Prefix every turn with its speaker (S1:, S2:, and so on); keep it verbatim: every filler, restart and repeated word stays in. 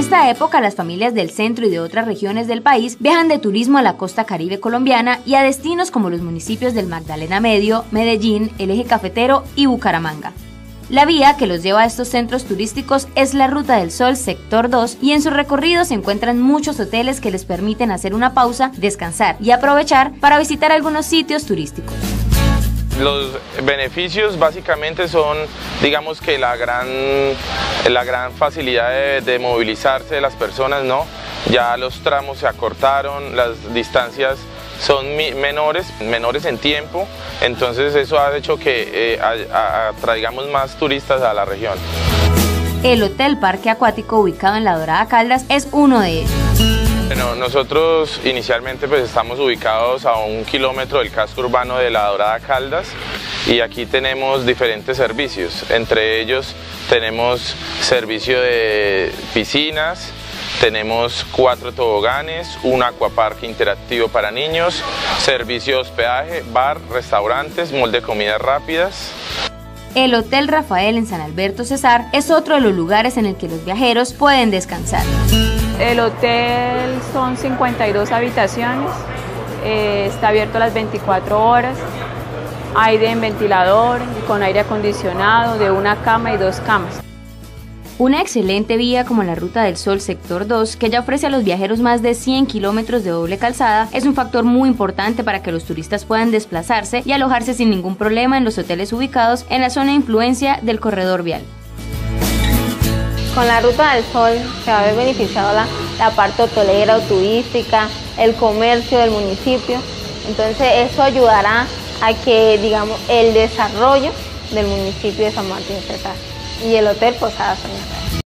S1: esta época, las familias del centro y de otras regiones del país viajan de turismo a la costa caribe colombiana y a destinos como los municipios del Magdalena Medio, Medellín, el Eje Cafetero y Bucaramanga. La vía que los lleva a estos centros turísticos es la Ruta del Sol Sector dos y en su recorrido se encuentran muchos hoteles que les permiten hacer una pausa, descansar y aprovechar para visitar algunos sitios turísticos.
S2: Los beneficios básicamente son, digamos que la gran, la gran facilidad de, de movilizarse de las personas, ¿no? Ya los tramos se acortaron, las distancias son menores, menores en tiempo, entonces eso ha hecho que eh, atraigamos más turistas a la región.
S1: El Hotel Parque Acuático, ubicado en La Dorada Caldas, es uno de ellos.
S2: Bueno, nosotros inicialmente pues estamos ubicados a un kilómetro del casco urbano de La Dorada Caldas y aquí tenemos diferentes servicios, entre ellos tenemos servicio de piscinas, tenemos cuatro toboganes, un acuaparque interactivo para niños, servicio de hospedaje, bar, restaurantes, mall de comidas rápidas.
S1: El Hotel Rafael en San Alberto Cesar es otro de los lugares en el que los viajeros pueden descansar.
S3: El hotel son cincuenta y dos habitaciones, eh, está abierto las veinticuatro horas, aire en ventilador y con aire acondicionado de una cama y dos camas.
S1: Una excelente vía como la Ruta del Sol Sector dos, que ya ofrece a los viajeros más de cien kilómetros de doble calzada, es un factor muy importante para que los turistas puedan desplazarse y alojarse sin ningún problema en los hoteles ubicados en la zona de influencia del corredor vial.
S4: Con la Ruta del Sol se va a ver beneficiado la, la parte hotelera o turística, el comercio del municipio, entonces eso ayudará a que, digamos, el desarrollo del municipio de San Martín Cesar y el Hotel Posada Soñar.